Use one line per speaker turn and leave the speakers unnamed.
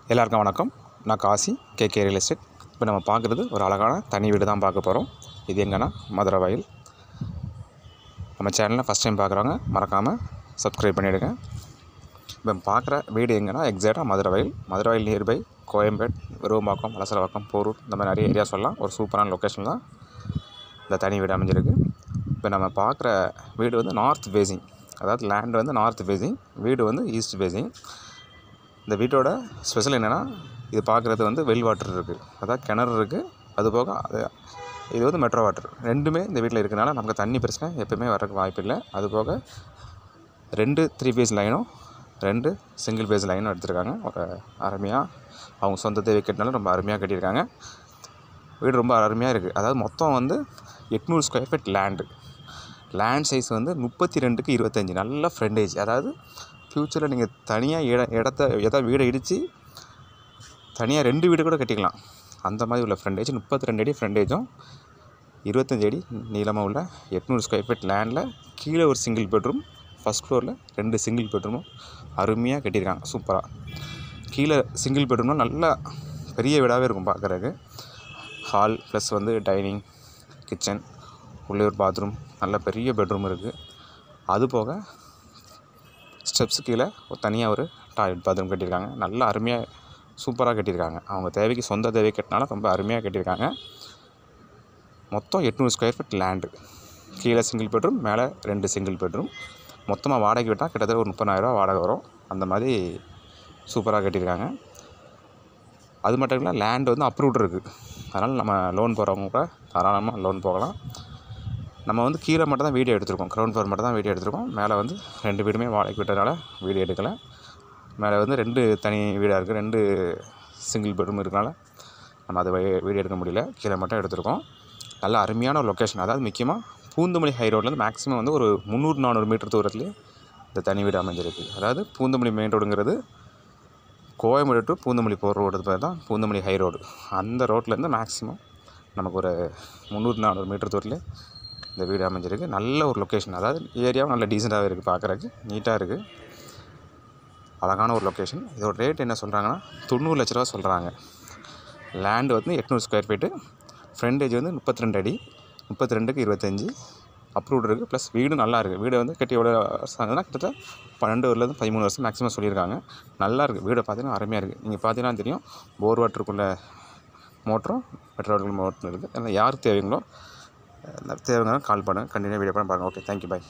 எல்லாருக்கும் வணக்கம். நான் காசி கேகே ரியல் எஸ்டேட். இப்போ நம்ம பார்க்குறது ஒரு அழகான தனி வீடு தான் பார்க்க போகிறோம். இது எங்கன்னா மதுரவாயில். நம்ம சேனலில் ஃபஸ்ட் டைம் பார்க்குறவங்க மறக்காமல் சப்ஸ்கிரைப் பண்ணிவிடுங்க. இப்போ பார்க்குற வீடு எங்கன்னா எக்ஸாக்டாக மதுரவாயில் நியர்பை கோயம்பேடு, விருவம்பாக்கம், வலசரவாக்கம், போரூர் இந்த மாதிரி நிறைய ஏரியா சொல்லலாம். ஒரு சூப்பரான லொக்கேஷன் தான் இந்த தனி வீடு அமைஞ்சிருக்கு. இப்போ நம்ம பார்க்குற வீடு வந்து நார்த் ஃபேஸிங், அதாவது லேண்டு வந்து நார்த் ஃபேஸிங், வீடு வந்து ஈஸ்ட் ஃபேஸிங். இந்த வீட்டோட ஸ்பெஷல் என்னென்னா, இது பார்க்குறது வந்து வெல் வாட்டர் இருக்குது, அதாவது கிணறு இருக்குது. அதுபோக இது வந்து மெட்ரோ வாட்டர் ரெண்டுமே இந்த வீட்டில் இருக்கிறனால நமக்கு தண்ணி பிரச்சனை எப்போயுமே வரக்கு வாய்ப்பு இல்லை. அதுபோக 2 3 ஃபேஸ் லைனும் 2 சிங்கிள் ஃபேஸ் லைனும் எடுத்திருக்காங்க. ஒரு அருமையாக அவங்க சொந்த தேவை கட்டினாலும் ரொம்ப அருமையாக கட்டியிருக்காங்க. வீடு ரொம்ப அருமையாக இருக்குது. அதாவது மொத்தம் வந்து 800 ஸ்கொயர் ஃபீட் லேண்ட் சைஸ் வந்து 32க்கு 25. நல்ல ஃப்ரண்டேஜ். அதாவது ஃப்யூச்சரில் நீங்கள் தனியாக எதாவது வீடை இடித்து தனியாக 2 வீடு கூட கட்டிக்கலாம். அந்த மாதிரி உள்ள ஃப்ரண்டேஜ் 32 அடி ஃப்ரண்டேஜும் 25 அடி நீளமாக உள்ள 800 ஸ்கொயர் ஃபீட் லேண்டில் கீழே ஒரு சிங்கிள் பெட்ரூம், ஃபஸ்ட் ஃப்ளோரில் 2 சிங்கிள் பெட்ரூமும் அருமையாக கட்டியிருக்காங்க. சூப்பராக கீழே சிங்கிள் பெட்ரூம்னால் நல்லா பெரிய வீடாகவே இருக்கும் பார்க்குறதுக்கு. ஹால் ப்ளஸ் வந்து டைனிங், கிச்சன், உள்ளே ஒரு பாத்ரூம், நல்ல பெரிய பெட்ரூம் இருக்குது. அதுபோக ஸ்டெப்ஸு கீழே தனியாக ஒரு டாய்லெட் பாத்ரூம் கட்டியிருக்காங்க. நல்லா அருமையாக சூப்பராக கட்டியிருக்காங்க. அவங்க தேவைக்கு சொந்த தேவை கட்டினாலும் ரொம்ப அருமையாக கட்டியிருக்காங்க. மொத்தம் 800 ஸ்கொயர் ஃபீட் லேண்டு, கீழே சிங்கிள் பெட்ரூம், மேலே 2 சிங்கிள் பெட்ரூம். மொத்தமாக வாடகை விட்டால் கிட்டத்தட்ட ஒரு 30,000 ரூபா வாடகை வரும். அந்த மாதிரி சூப்பராக கட்டியிருக்காங்க. அது மட்டும் இல்லை, லேண்டு வந்து அப்ரூவ்டு இருக்குது. அதனால் நம்ம லோன் போகிறவங்க கூட தாராளமாக லோன் போகலாம். நம்ம வந்து கீழே மட்டும் தான் வீடியோ எடுத்திருக்கோம், கிரவுண்ட் ஃப்ளோர் மட்டும் தான் வீடியோ எடுத்திருக்கோம். மேலே வந்து 2 வீடுமே வாடகைக்கு விட்டதுனால வீடியோ எடுக்கலை. மேலே வந்து 2 தனி வீடாக இருக்குது, 2 சிங்கிள் பெட்ரூம் இருக்கனால நம்ம அதை வீடியோ எடுக்க முடியல. கீழே மட்டும் எடுத்திருக்கோம். நல்ல அருமையான ஒரு லொக்கேஷன். அதாவது முக்கியமாக பூந்தமல்லி ஹை ரோட்லேருந்து மேக்ஸிமம் வந்து ஒரு 300-400 மீட்டர் தூரத்துலேயே இந்த தனி வீடு அமைஞ்சிருக்கு. அதாவது பூந்தமல்லி மெயின் ரோடுங்கிறது கோயம்பேடு டு பூந்தமல்லி போகிற ரோடு பேர் தான் பூந்தமல்லி ஹை ரோடு. அந்த ரோட்லேருந்து மேக்ஸிமம் நமக்கு ஒரு 300-400 மீட்டர் தூரத்துலேயே இந்த வீடு அமைஞ்சிருக்கு. நல்ல ஒரு லொக்கேஷன். அதாவது ஏரியாவும் நல்ல டீசெண்டாகவே இருக்குது, பார்க்குறதுக்கு நீட்டாக இருக்குது. அழகான ஒரு லொக்கேஷன். இதோட ரேட் என்ன சொல்கிறாங்கன்னா 90 லட்ச ரூபா சொல்கிறாங்க. லேண்டு வந்து 800 ஸ்கொயர் ஃபீட்டு, ஃப்ரண்டேஜ் வந்து 32 அடி, 32க்கு 25 அப்ரூவ்டு இருக்குது. ப்ளஸ் வீடும் நல்லா இருக்குது. வீடு வந்து கட்டி எவ்வளோ வருஷம் ஆகுதுன்னா கிட்டத்தட்ட 12 13 வருஷம் மேக்ஸிமம் சொல்லியிருக்காங்க. நல்லா இருக்குது. வீடை பார்த்தீங்கன்னா அருமையாக இருக்குது. நீங்கள் பார்த்தீங்கன்னா தெரியும், போர் வாட்டருக்குள்ள மோட்டரும் பெட்ரோல் மோட்டரும் இருக்குது. அதனால் யார் தேவைங்களோ கால் பண்ணுங்கள். கண்டினியூ வீடியோ பண்ண பாருங்கள். ஓகே, தேங்க்யூ, பாய்.